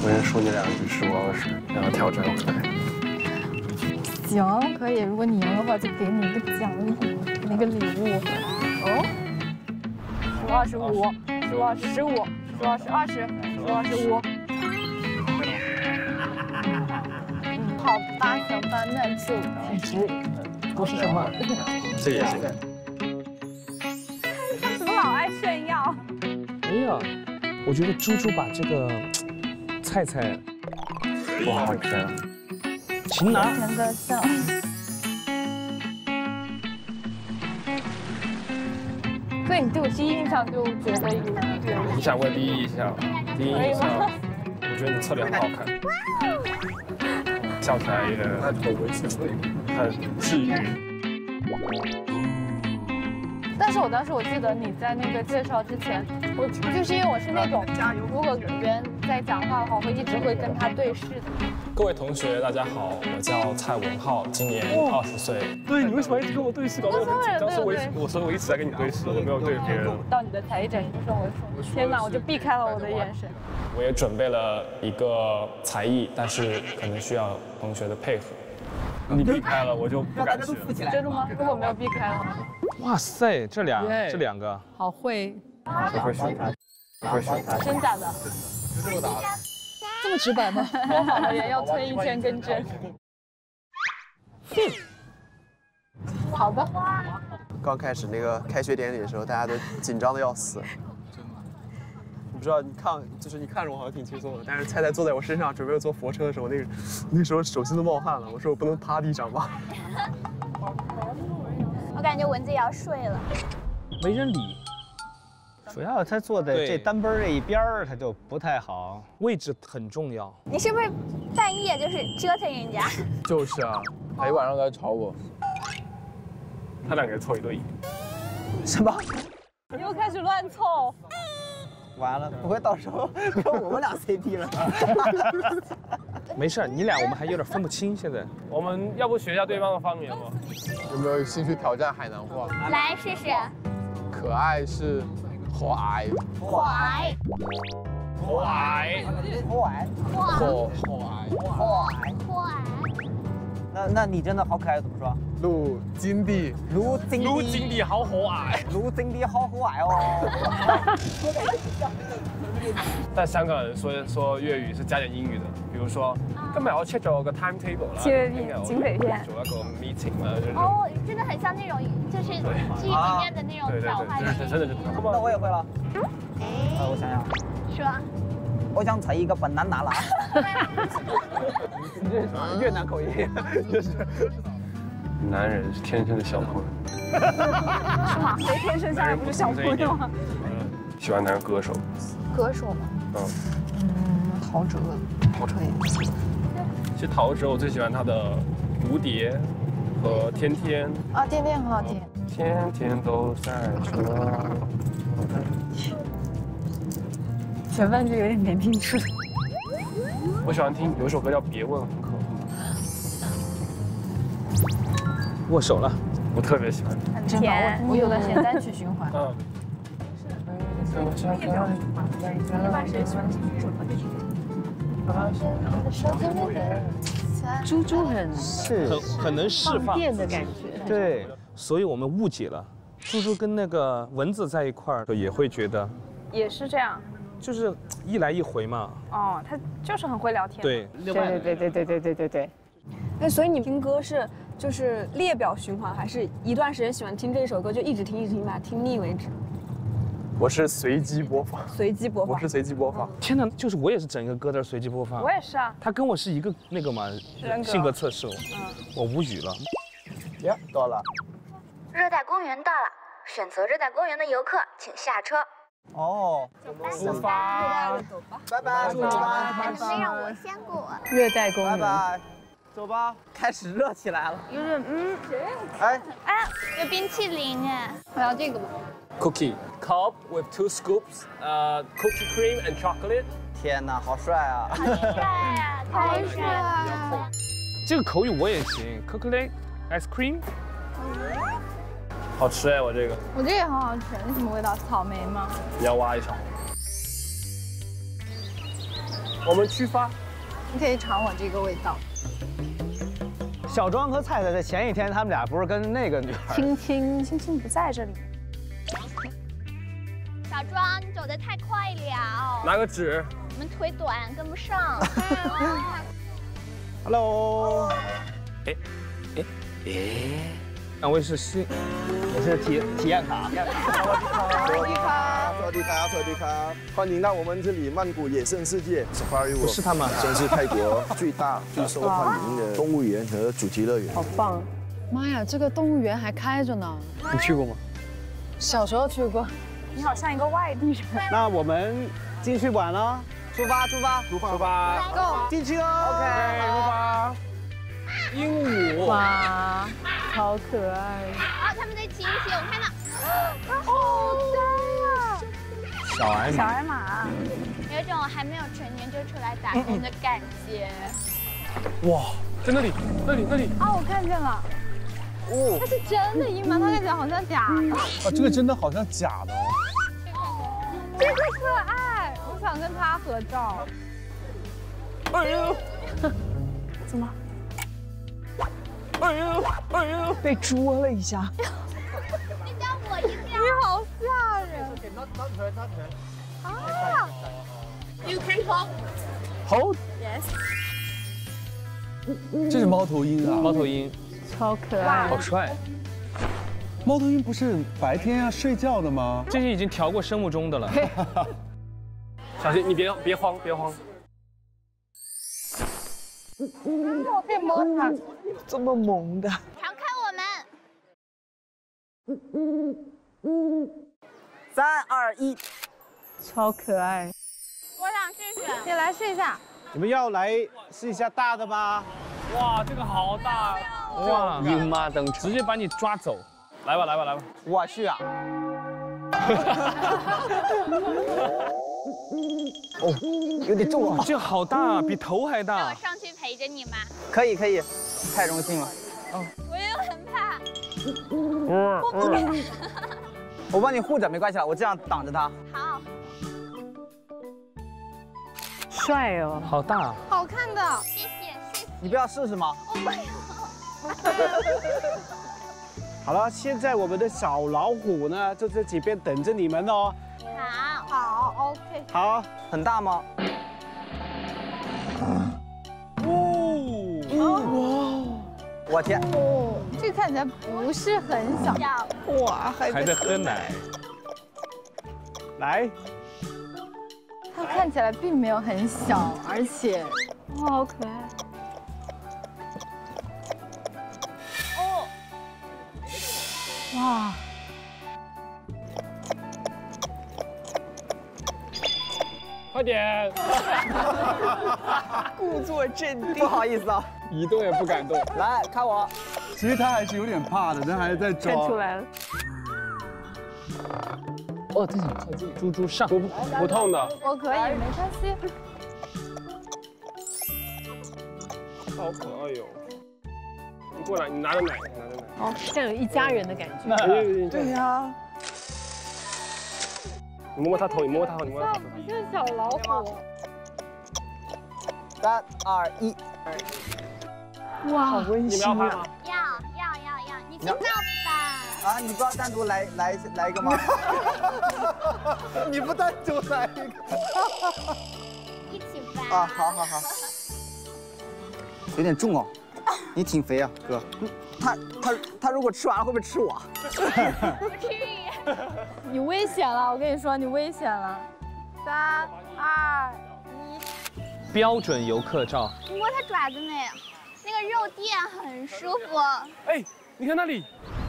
我先说你两句实话实，然后挑战我来。 行，可以。如果你赢的话，就给你一个奖励，那个礼物。哦，15、25、15、15、20、15、25。好吧，行吧，那就体质不是什么。 这也行。 他怎么老爱炫耀？ 没有，我觉得猪猪把这个菜菜， 哇，好吃啊！ 擒拿。 甜的像。所以你对我第一印象就觉得有点。 你想问第一印象？第一印象，我觉得你侧脸很好看，笑起来也很治愈。 但是我当时我记得你在那个介绍之前，我就是因为我是那种，如果演员在讲话的话，我会一直会跟他对视的。 各位同学，大家好，我叫蔡文浩，今年20岁。对，你为什么一直跟我对视？搞得我很紧张。我说我一直在跟你对视，我没有对别人。 到你的才艺展示上，我说天哪，我就避开了我的眼神。 我也准备了一个才艺，但是可能需要同学的配合。你避开了，我就不敢去了。 真的吗？如果没有避开了。 哇塞，这两个好会。 我会选他，我会选他。 真假的？就这么打。这么直白吗？说好的人要吞一千根针。好的。 刚开始那个开学典礼的时候，大家都紧张的要死。你不知道，你看着我好像挺轻松的，但是菜菜坐在我身上准备坐佛车的时候，那时候手心都冒汗了。我说我不能趴地上吧。 我感觉蚊子也要睡了。 没人理。 主要他坐在这单奔这一边儿，他就不太好， 位置很重要。 你是不是半夜就是折腾人家？ 就是啊， 他一晚上都在吵我。 他两个凑一对。 什么？ 你又开始乱凑。 完了，不会到时候跟我们俩 CP 了？ 没事，你俩我们还有点分不清。现在我们要不学一下对方的方言吗？ 有没有兴趣挑战海南话？ 来试试。 可爱是可爱， 可爱， 可爱， 可爱。 那你真的好可爱，怎么说？ 陆金地， 陆金地好可愛， 陆金地好可愛哦。 但香港人說粵語是加點英語的，比如說今日我 check 咗個 timetable 啦， 警匪片， 做一個 meeting 啦，就是哦，真的很像那種就是劇裡面的那種轉換語。 真的。 那我也會了。我想想。 說。 我想吃一个banana啦。你这是越南口音，就是。 男人是天生的小混。 是吗？谁天生下来不是小混吗？ 喜欢男歌手。 歌手吗？陶喆。 其实陶喆我最喜欢他的《蝴蝶》和《天天》。 啊，天天很好听。 天天都在说。 前半句有点没听出。 我喜欢听有一首歌叫《别问》，很可爱。 握手了， 我特别喜欢。 很甜，我有段时间单曲循环。猪猪很能释放电的感觉。 对，所以我们误解了，猪猪跟那个蚊子在一块儿也会觉得。 也是这样。 就是一来一回嘛。 哦，他就是很会聊天。 对。 对。 那所以你听歌是就是列表循环，还是一段时间喜欢听这一首歌就一直听，把它听腻为止？ 我是随机播放。我是随机播放。 天哪，就是我也是整一个歌单随机播放。 我也是啊。 他跟我是一个那个嘛，性格测试。我无语了。 呀，到了。 热带公园到了，选择热带公园的游客请下车。 哦， 出发， 拜拜，走吧。 但是没让我先过。 热带公园， 拜拜，走吧，开始热起来了。 有点哎， 有冰淇淋哎，我要这个吧。 Cookie cup with 2 scoops, cookie cream and chocolate. 天哪，好帅啊！ 好帅呀，太帅了。 这个口语我也行 ，chocolate ice cream。 好吃哎，我这个。 我这个也很好吃，那什么味道？草莓吗？ 你要挖一勺。 我们出发。 你可以尝我这个味道。 小庄和菜菜在前一天，他们俩不是跟那个女孩？ 青青不在这里。 小庄，你走得太快了， 拿个纸。 我们腿短，跟不上。 Hello。 两位是新， 我是体验卡。 萨瓦迪卡，欢迎到我们这里曼谷野生世界 Safari World。 不是他吗？ 将是泰国最大、最受欢迎的动物园和主题乐园。 好棒！ 妈呀，这个动物园还开着呢。 你去过吗？ 小时候去过。 你好像一个外地人。 那我们进去玩了，出发，Go， 进去哦。 OK， 出发。鹦鹉。 哇，好可爱。 啊，他们在亲亲，我看到。 好呆呀！ 小矮马， 有种还没有成年就出来打工的感觉。 哇，在那里。 啊，我看见了。哦，它是真的鹰吗？它看起来好像假的。 啊，这个真的好像假的哦。 这个可爱，我想跟它合照。 哎呦！ 怎么？ 哎呦！ 被捉了一下。 你叫我一下。 你好吓人。啊 You can hold. Hold。 Yes. 这是猫头鹰啊！猫头鹰， 超可爱， 好帅。 猫头鹰不是白天要睡觉的吗？ 这些已经调过生物钟的了。 小心，你别慌。 我可以摸它。 这么萌的。 常看我们。 3、2、1， 超可爱。 我想试试。 你来试一下。 你们要来试一下大的吗？ 哇，这个好大！ 哇， 鹰妈登场， 直接把你抓走。来吧。 我去啊！哦，有点重啊！ 这个好大啊，比头还让大我。上去陪着你吗？ 可以，太荣幸了。 我也很怕。 我帮你护着，没关系了，我这样挡着它。 好。 帅哦， 好大。 好看的。 谢谢。 你不要试试吗？ 我没有。 好了，现在我们的小老虎呢，就在这边等着你们哦。 好 ，OK。 好，很大吗？我天！ 哦，这个看起来不是很小。 哇， 还在喝奶。 来， 它看起来并没有很小，而且，哇，好可爱。 哦。 哇。 快点！ 故作镇定。 不好意思啊， 一动也不敢动。 来看我。 其实他还是有点怕的，但还是在装。 看出来了。 哦，这很靠近。 猪猪上， 不痛的。 我可以，没关系。 好可爱哟！你过来，你拿着奶。 哦，像有一家人的感觉。 对呀。 你摸摸它头，你摸摸它头。 不是小老虎。 3、2、1。 哇， 好温馨啊！ 要，你听到吧？ 啊，你不要单独来一个吗？你不单独来一个。 一起吧。 啊，好。有点重哦，你挺肥啊，哥。他如果吃完了会不会吃我？ 不至于。 你危险了，我跟你说，你危险了。3、2、1。 标准游客照。 你摸它爪子没？那个肉垫很舒服。 哎，你看那里。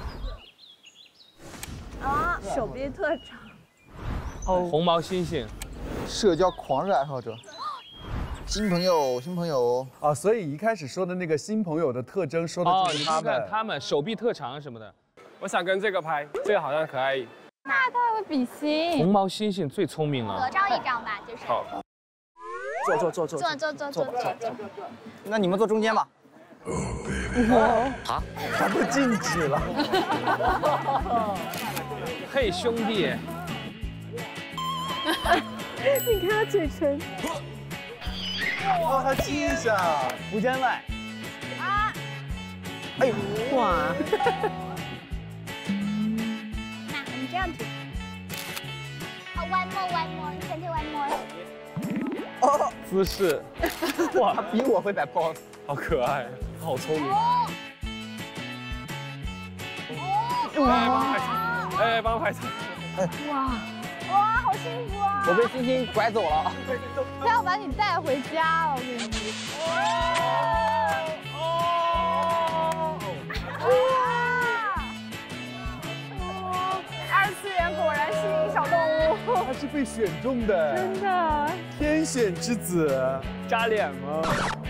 啊，手臂特长。 红毛猩猩。 社交狂热爱好者。新朋友啊，所以一开始说的那个新朋友的特征，说的就是他们手臂特长什么的。 我想跟这个拍，这个好像可爱。 那它还会比心。 红毛猩猩最聪明了。 合照一张吧，就是。 好。 坐。 那你们坐中间吧。 啊？还不禁止了？ 嘿，兄弟。 你看他嘴唇。 帮他记一下。 福建外。 啊！ 哎呦，哇！ 那我们这样子。one more， 你看这 one more。 哦， 姿势， 哇，他比我会摆 pose， 好可爱，好聪明。哎，帮他拍照。 哇，好幸福啊！ 我被星星拐走了。 他要把你带回家了，我跟你说。二次元果然吸引小动物。 他是被选中的， 真的。 天选之子， 扎脸吗？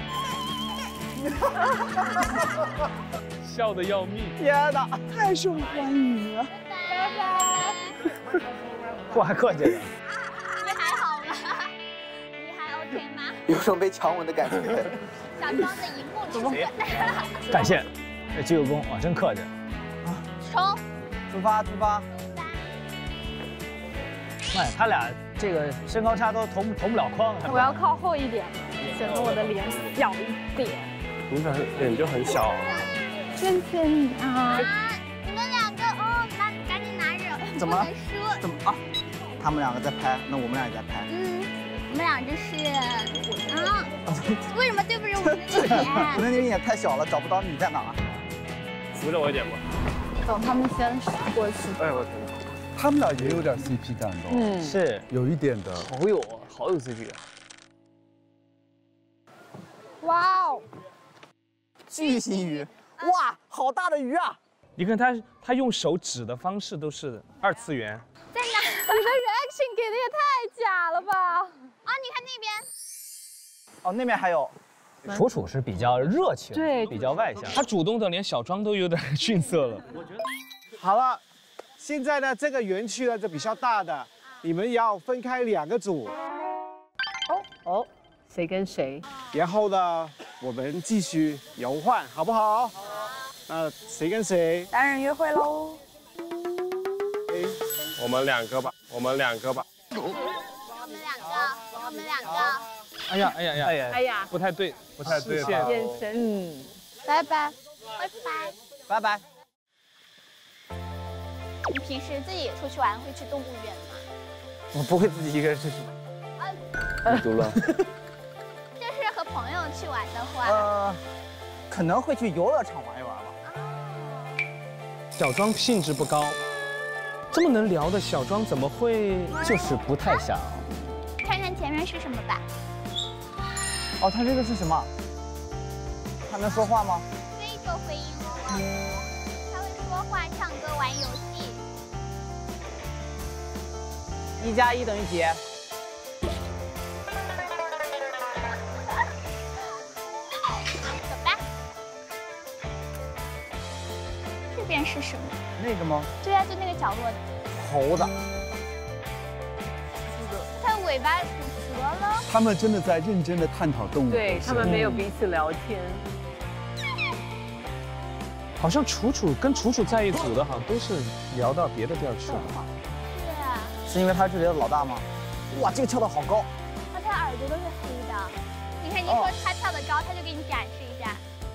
笑得要命。 天哪，太受欢迎了。 拜拜。 我还客气了。 你还好吗？你还 OK 吗？ 有种被强吻的感觉。 小庄的荧幕尺寸。 感谢，这鞠个躬，哇，真客气。 冲！ 出发，出发！ 妈呀，他俩这个身高差都同不了框。 我要靠后一点，显得我的脸小一点。 你本脸就很小。 谢谢你啊！ 你们两个哦，赶紧拿着。 怎么了？ 输。 怎么啊？他们两个在拍，那我们俩也在拍。 我们俩这是为什么对不着我们的脸？ 我那脸也太小了，找不到你在哪。 扶着我一点吧。 走，他们先过去。 哎，我天。 他们俩也有点 CP 感的， 是有一点的， 好有 CP 感。 哇哦， 巨型鱼，哇，好大的鱼啊！ 你看他用手指的方式都是2次元。 在哪？ 你的 reaction 给的也太假了吧！ 啊，你看那边。 哦，那边还有。 楚楚是比较热情， 对， 比较外向。 他主动的连小庄都有点逊色了。 我觉得。好了。现在呢，这个园区呢，这比较大的，你们要分开2个组。 哦，谁跟谁？ 然后呢，我们继续游换，好不好？谁跟谁？ 单人约会喽。 我们2个吧。 我们两个。 哎呀，不太对。 眼神，拜拜， 拜拜。 你平时自己出去玩会去动物园吗？ 我不会自己一个人出去。 你读了。 就是和朋友去玩的话， 可能会去游乐场玩一玩吧。 小庄兴致不高，这么能聊的小庄怎么会？ 就是不太想。 看看前面是什么吧。 哦，他这个是什么？他能说话吗？ 非洲回音哦。他会说话、唱歌、玩游戏。 1加1等于几？ 走吧。这边是什么？ 那个吗？ 对啊，就那个角落的。 猴子。 它尾巴骨折了。 他们真的在认真的探讨动物。 对他们没有彼此聊天。 好像楚楚跟楚楚在一组的，好像都是聊到别的地儿去了。 是因为他是这里的老大吗？哇，这个跳得好高。 他耳朵都是黑的。你看，你说他跳得高，他就给你展示一下。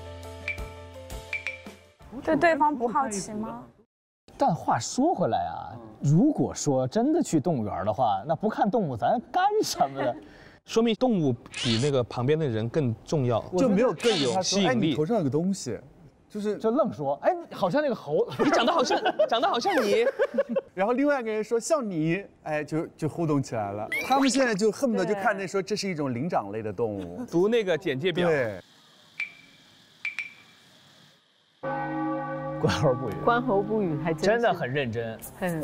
对对方不好奇吗？ 但话说回来啊，如果说真的去动物园的话，那不看动物咱干什么呢？ 说明动物比那个旁边的人更重要， 就没有更有吸引力。 你头上有个东西。 就愣说，哎，好像那个猴， 你长得好像你。 然后另外一个人说像你，哎，就互动起来了。他们现在就恨不得就看那说这是一种灵长类的动物。 读那个简介表。 对。 观猴不语。 观猴不语还真的很认真。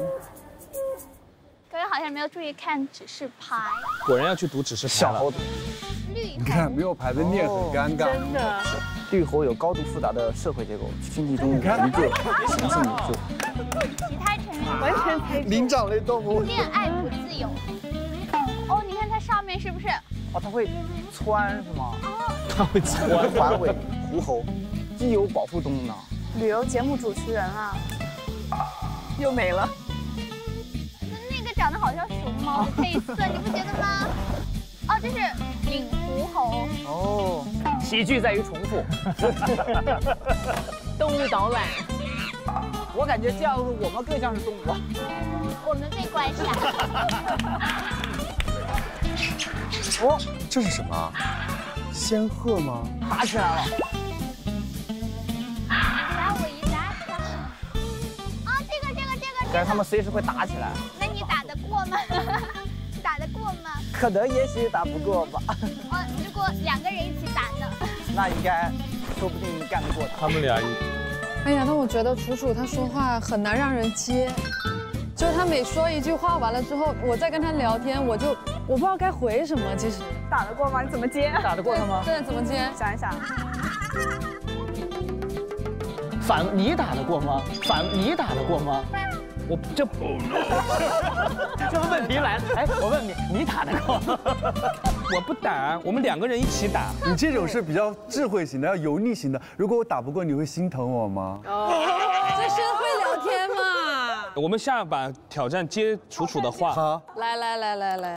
各位好像没有注意看指示牌。 果然要去读指示牌了。 小猴子。 你看没有牌子念很尴尬。 真的。 绿猴有高度复杂的社会结构，群体中一个雄性领袖。 其他成员完全猜中。 灵长类动物。 恋爱不自由。哦，你看它上面是不是？ 哦，它会窜是吗？ 哦。 它会窜。 环尾狐猴，既有保护功能。 旅游节目主持人啊，又没了。 那个长得好像熊猫的配色，你不觉得吗？ 哦，这是令狐猴。 哦，喜剧在于重复。 动物导览， 我感觉这样我们更像是动物。 我们最乖巧。 哦，这是什么？仙鹤吗？ 打起来了。 打我一打。哦，这个。 感觉他们随时会打起来。 那你打得过吗？打得过吗？ 可能也许打不过吧。 哦，如果2个人一起打呢？ 那应该，说不定干得过他们俩。 哎呀，但我觉得楚楚他说话很难让人接，就是他每说一句话完了之后，我再跟他聊天，我不知道该回什么。其实打得过吗？你怎么接？ 打得过他吗？ 对，怎么接？ 想一想。 你打得过吗？你打得过吗？我这问题来了，哎，我问你打得过吗？ 我不打，我们2个人一起打。 你这种是比较智慧型的，要油腻型的。如果我打不过，你会心疼我吗？ 这是会聊天嘛？ 我们下把挑战接楚楚的话。 好， 来。